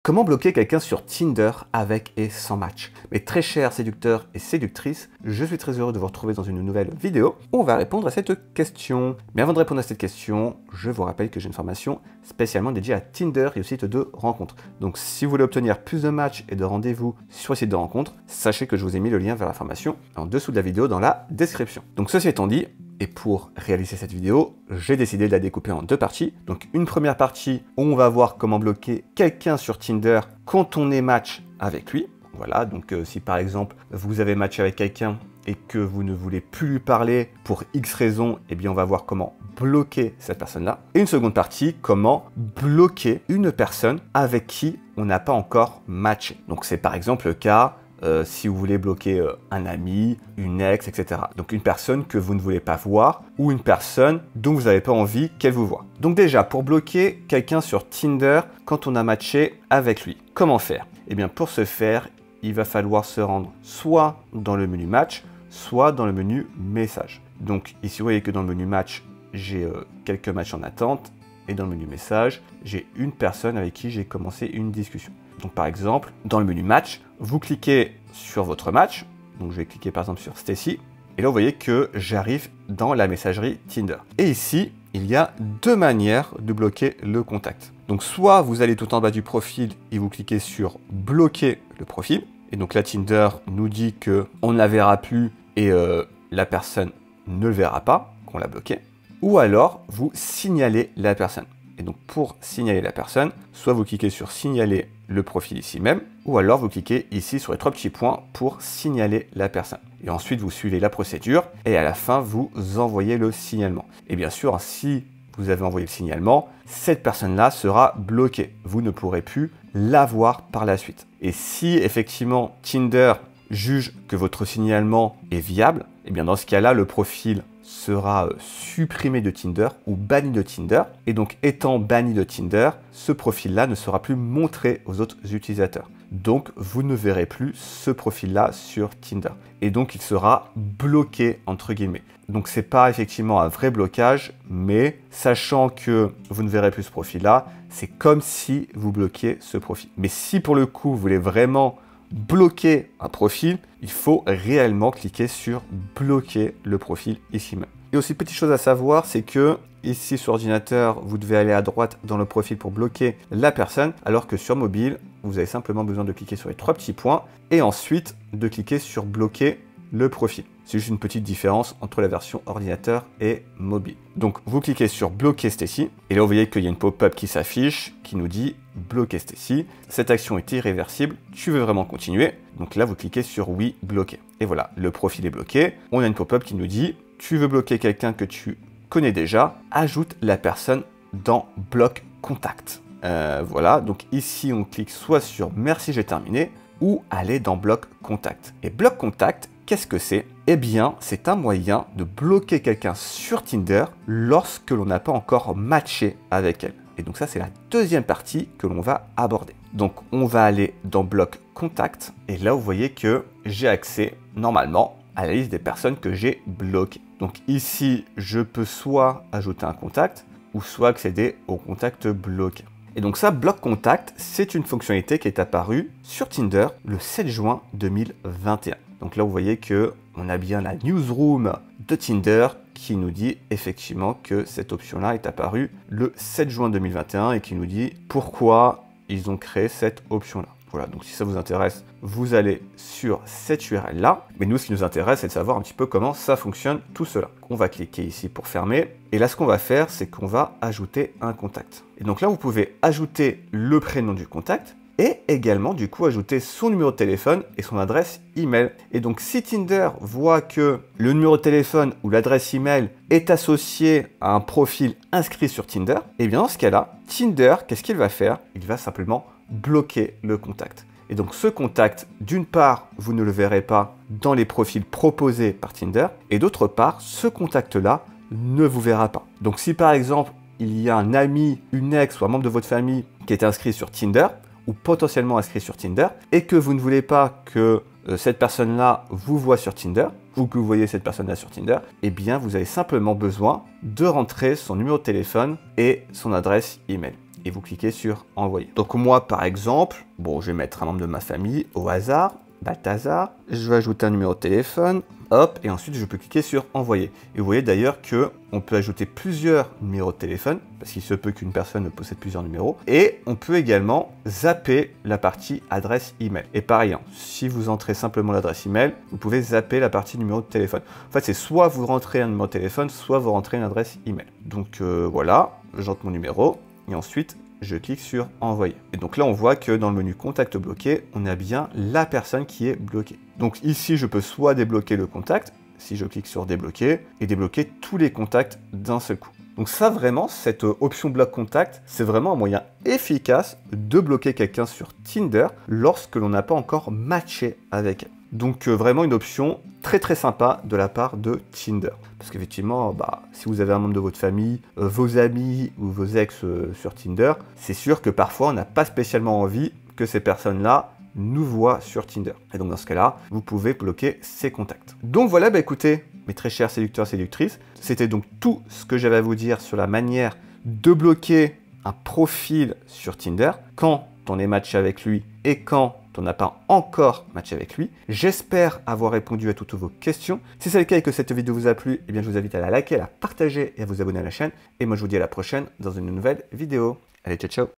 Comment bloquer quelqu'un sur Tinder avec et sans match? Mes très chers séducteurs et séductrices, je suis très heureux de vous retrouver dans une nouvelle vidéo où on va répondre à cette question. Mais avant de répondre à cette question, je vous rappelle que j'ai une formation spécialement dédiée à Tinder et au site de rencontres. Donc si vous voulez obtenir plus de matchs et de rendez-vous sur le site de rencontres, sachez que je vous ai mis le lien vers la formation en dessous de la vidéo dans la description. Donc ceci étant dit, et pour réaliser cette vidéo, j'ai décidé de la découper en deux parties. Donc une première partie où on va voir comment bloquer quelqu'un sur Tinder quand on est match avec lui. Voilà, donc si par exemple vous avez matché avec quelqu'un et que vous ne voulez plus lui parler pour X raisons, eh bien on va voir comment bloquer cette personne-là. Et une seconde partie, comment bloquer une personne avec qui on n'a pas encore matché. Donc c'est par exemple le cas si vous voulez bloquer un ami, une ex, etc. Donc une personne que vous ne voulez pas voir ou une personne dont vous n'avez pas envie qu'elle vous voie. Donc déjà, pour bloquer quelqu'un sur Tinder quand on a matché avec lui, comment faire? Eh bien pour ce faire, il va falloir se rendre soit dans le menu match, soit dans le menu message. Donc ici, vous voyez que dans le menu match, j'ai quelques matchs en attente. Et dans le menu message, j'ai une personne avec qui j'ai commencé une discussion. Donc par exemple, dans le menu match, vous cliquez sur votre match. Donc je vais cliquer par exemple sur Stacy. Et là, vous voyez que j'arrive dans la messagerie Tinder. Et ici, il y a deux manières de bloquer le contact. Donc soit vous allez tout en bas du profil et vous cliquez sur bloquer le profil. Et donc là, Tinder nous dit qu'on ne la verra plus et la personne ne le verra pas, qu'on l'a bloqué. Ou alors, vous signalez la personne. Et donc, pour signaler la personne, soit vous cliquez sur signaler le profil ici même, ou alors vous cliquez ici sur les trois petits points pour signaler la personne. Et ensuite, vous suivez la procédure et à la fin, vous envoyez le signalement. Et bien sûr, si vous avez envoyé le signalement, cette personne-là sera bloquée. Vous ne pourrez plus la voir par la suite. Et si effectivement Tinder juge que votre signalement est viable, et bien dans ce cas-là, le profil sera supprimé de Tinder ou banni de Tinder. Et donc, étant banni de Tinder, ce profil-là ne sera plus montré aux autres utilisateurs. Donc, vous ne verrez plus ce profil-là sur Tinder. Et donc, il sera bloqué, entre guillemets. Donc, c'est pas effectivement un vrai blocage, mais sachant que vous ne verrez plus ce profil-là, c'est comme si vous bloquiez ce profil. Mais si pour le coup, vous voulez vraiment bloquer un profil, il faut réellement cliquer sur bloquer le profil ici même. Et aussi, petite chose à savoir, c'est que ici sur ordinateur, vous devez aller à droite dans le profil pour bloquer la personne, alors que sur mobile, vous avez simplement besoin de cliquer sur les trois petits points et ensuite de cliquer sur bloquer le profil. C'est juste une petite différence entre la version ordinateur et mobile. Donc, vous cliquez sur bloquer Stacy et là, vous voyez qu'il y a une pop-up qui s'affiche qui nous dit bloquer Stacy. Cette action est irréversible. Tu veux vraiment continuer? Donc là, vous cliquez sur oui, bloquer. Et voilà, le profil est bloqué. On a une pop-up qui nous dit tu veux bloquer quelqu'un que tu connais déjà, ajoute la personne dans bloc contact. Voilà, donc ici, on clique soit sur merci, j'ai terminé ou aller dans bloc contact. Et bloc contact, qu'est-ce que c'est? Eh bien, c'est un moyen de bloquer quelqu'un sur Tinder lorsque l'on n'a pas encore matché avec elle. Et donc ça, c'est la deuxième partie que l'on va aborder. Donc, on va aller dans bloc contact. Et là, vous voyez que j'ai accès, normalement, à la liste des personnes que j'ai bloquées. Donc ici, je peux soit ajouter un contact ou soit accéder au contact bloqué. Et donc ça, bloc contact, c'est une fonctionnalité qui est apparue sur Tinder le 7 juin 2021. Donc là, vous voyez qu'on a bien la newsroom de Tinder qui nous dit effectivement que cette option-là est apparue le 7 juin 2021 et qui nous dit pourquoi ils ont créé cette option-là. Voilà, donc si ça vous intéresse, vous allez sur cette URL-là. Mais nous, ce qui nous intéresse, c'est de savoir un petit peu comment ça fonctionne tout cela. On va cliquer ici pour fermer. Et là, ce qu'on va faire, c'est qu'on va ajouter un contact. Et donc là, vous pouvez ajouter le prénom du contact et également, du coup, ajouter son numéro de téléphone et son adresse email. Et donc, si Tinder voit que le numéro de téléphone ou l'adresse email est associé à un profil inscrit sur Tinder, et bien dans ce cas-là, Tinder, qu'est-ce qu'il va faire? Il va simplement bloquer le contact. Et donc ce contact, d'une part, vous ne le verrez pas dans les profils proposés par Tinder, et d'autre part, ce contact-là ne vous verra pas. Donc si par exemple, il y a un ami, une ex ou un membre de votre famille qui est inscrit sur Tinder, ou potentiellement inscrit sur Tinder, et que vous ne voulez pas que cette personne-là vous voit sur Tinder, ou que vous voyez cette personne-là sur Tinder, eh bien vous avez simplement besoin de rentrer son numéro de téléphone et son adresse email. et vous cliquez sur envoyer. Donc moi par exemple, bon je vais mettre un membre de ma famille au hasard, Balthazar, je vais ajouter un numéro de téléphone, hop, et ensuite je peux cliquer sur envoyer. Et vous voyez d'ailleurs que on peut ajouter plusieurs numéros de téléphone, parce qu'il se peut qu'une personne possède plusieurs numéros, et on peut également zapper la partie adresse email. Et pareil, hein, si vous entrez simplement l'adresse email, vous pouvez zapper la partie numéro de téléphone. En fait, c'est soit vous rentrez un numéro de téléphone, soit vous rentrez une adresse email. Donc voilà, j'entre mon numéro, et ensuite je clique sur envoyer. Et donc là, on voit que dans le menu contact bloqué, on a bien la personne qui est bloquée. Donc ici, je peux soit débloquer le contact, si je clique sur débloquer, et débloquer tous les contacts d'un seul coup. Donc ça, vraiment, cette option bloc contact, c'est vraiment un moyen efficace de bloquer quelqu'un sur Tinder lorsque l'on n'a pas encore matché avec elle. Donc vraiment une option très sympa de la part de Tinder. Parce qu'effectivement, si vous avez un membre de votre famille, vos amis ou vos ex sur Tinder, c'est sûr que parfois on n'a pas spécialement envie que ces personnes-là nous voient sur Tinder. Et donc dans ce cas-là, vous pouvez bloquer ces contacts. Donc voilà, écoutez, mes très chers séducteurs, séductrices, c'était donc tout ce que j'avais à vous dire sur la manière de bloquer un profil sur Tinder quand on est matché avec lui et quand on n'a pas encore matché avec lui. J'espère avoir répondu à toutes vos questions. Si c'est le cas et que cette vidéo vous a plu, eh bien je vous invite à la liker, à la partager et à vous abonner à la chaîne. Et moi je vous dis à la prochaine dans une nouvelle vidéo. Allez, ciao ciao!